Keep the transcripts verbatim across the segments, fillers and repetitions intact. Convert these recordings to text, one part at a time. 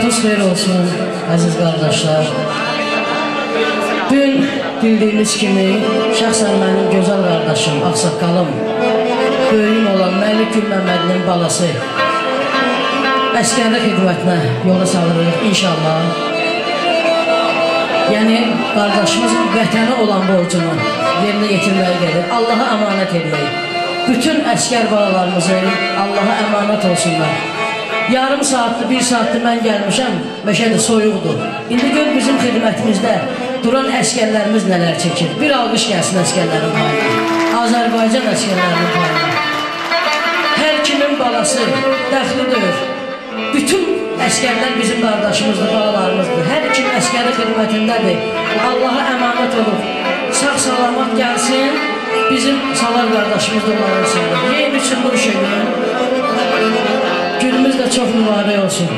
Sabahınız xeyir olsun, əziz qardaşlar. Dün bildiyiniz kimi, şəxsən mənim gözəl qardaşım, ağsaqqalım, böyüyüm olan Məlik Gül Məmmədinin balası əskərlik xidmətinə yola salırıq, inşallah. Yəni, qardaşımız vətəni olan borcunu yerinə yetirməyə gedir. Allaha əmanət edək. Bütün əskər balalarımızı Allaha əmanət olsunlar. Yarım saatlı, bir saatlı mən gəlmişəm, məşədə soyuqdur. İndi gör bizim xidmətimizdə duran əskərlərimiz nələr çəkir. Bir alqış gəlsin əskərlərin payına. Azərbaycan əskərlərinin payına. Hər kimin balası dəxlidir. Bütün əskərlər bizim qardaşımızdır, balalarımızdır. Hər kim əskəri xidmətindədir. Allaha əmanət olub. Sağ-salamat gəlsin, bizim salar qardaşımız da onların içində. Yeyim üçün bu şeydir. Günümüz də çox mübarək olsun.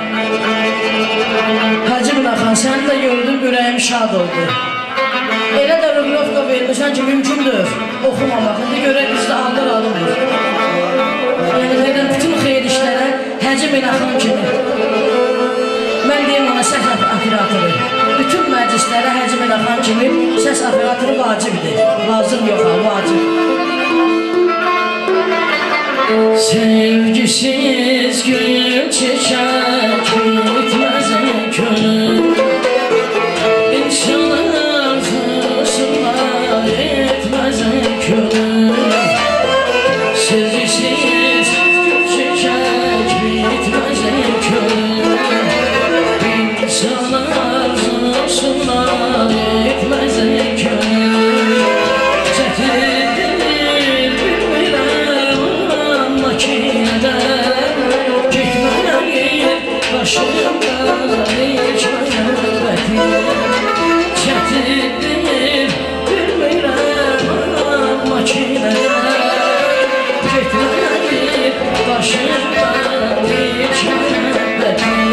Hacı Bınaxan, səni də gördüm, ürəyim şad oldu. Elə də rüqlovka vermişsən ki, mümkündür oxumamaq. İndi görək bizdə aldır alınmır. Yəni, verən bütün xeyir işlərə Hacı Bınaxan kimi. Mən deyim ona səs operatoru. Bütün məclislərə Hacı Bınaxan kimi səs operatoru vacibdir. Lazım yox, vacib. Sevgisiz gül çiçek bitmez könül. İnsanlar fısıllar etmez könül. Sevgisiz gül çiçek bitmez könül. İnsanlar fısıllar etmez könül. Başımdan hiç məhəbbətim çətindir, bilmirəm makinələr getməyir. Başımdan hiç məhəbbətim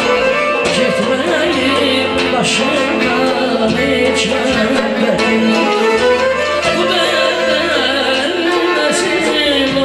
getməyir. Başımdan hiç məhəbbətim bu bədən nəsil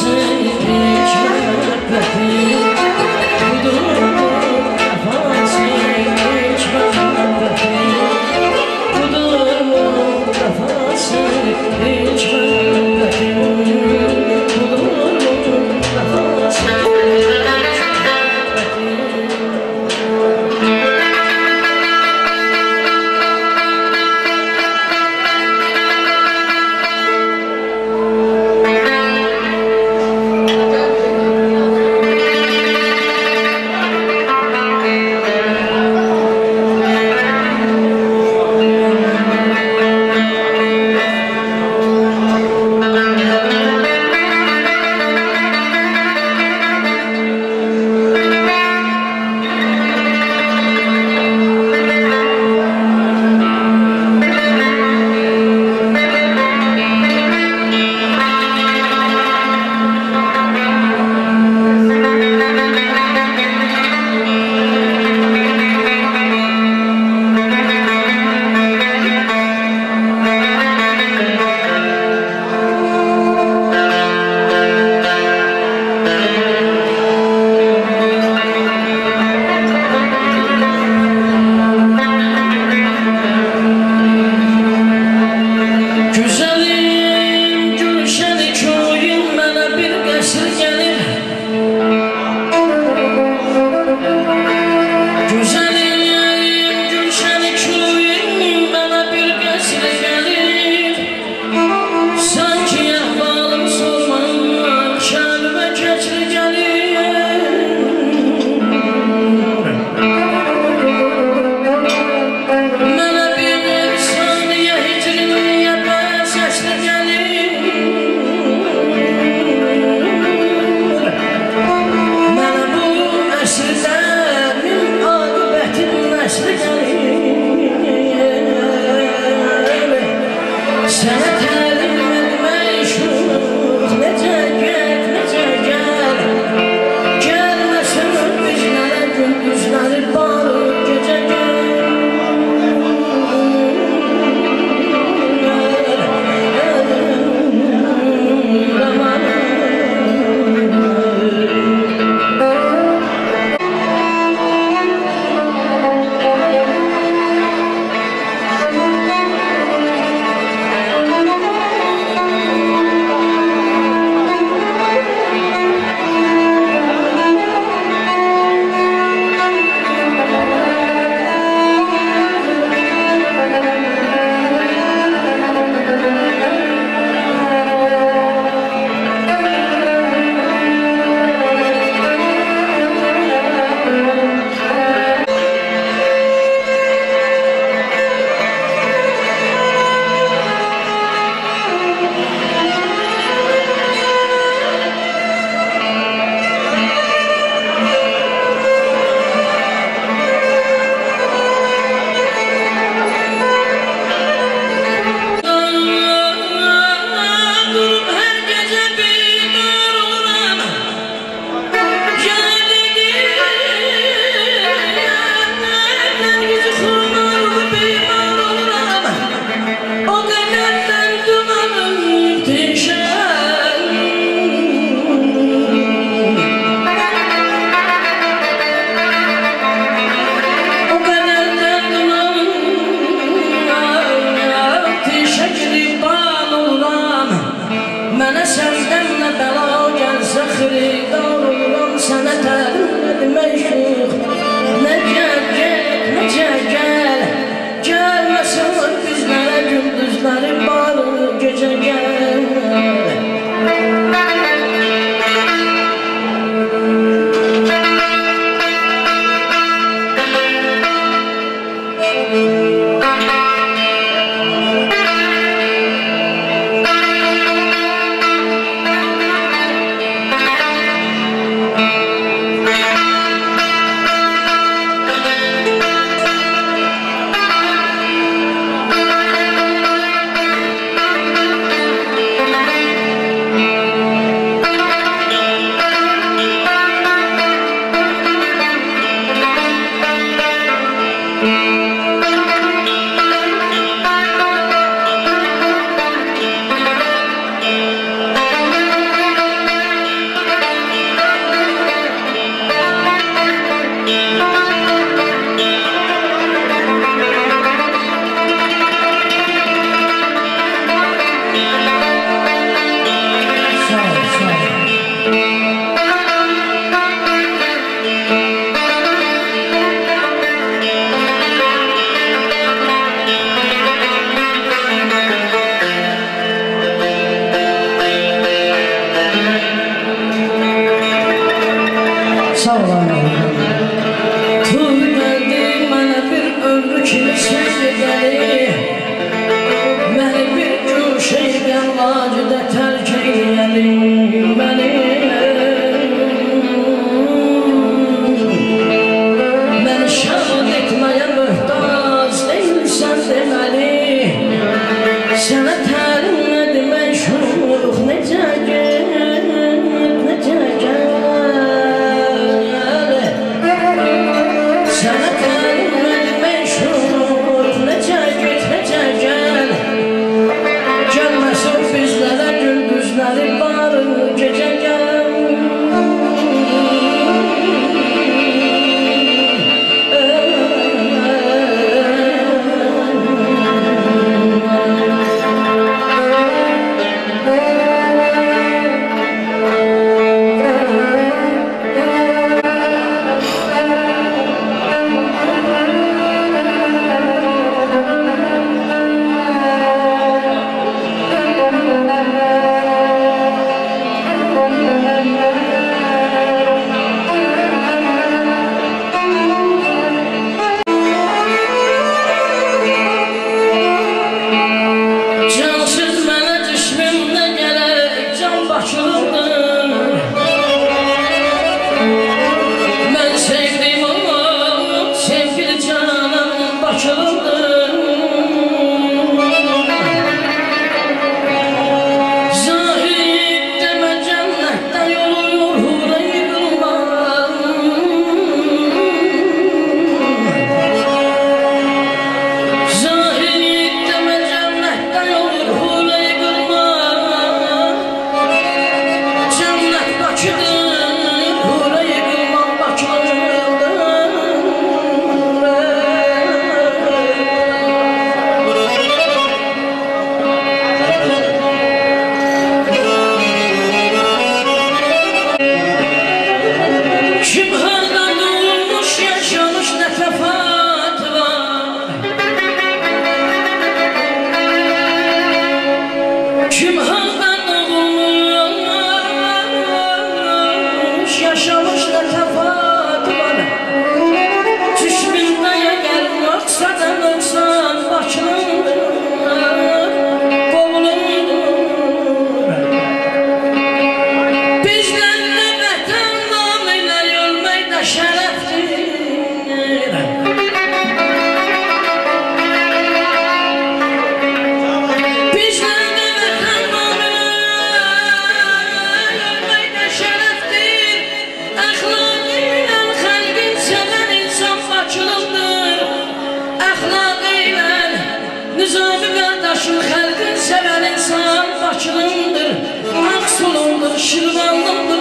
Budur mu vefası Sənə təlim etmək şuur, necə get, necə gəl. Gəlməsin bizlərə gündüzləri barı gecə gəl. Kim haldan olmuş, yaşamış da tefatı var. Düşmündeye gel maksadan ölsan Bakılındır, kovulundur. Bizden de vətən namıyla ölmək də şərəfdir. Nizami qardaşım, xalqın sevən insan Bakılındır, Aksulundur, Şirvanlındır.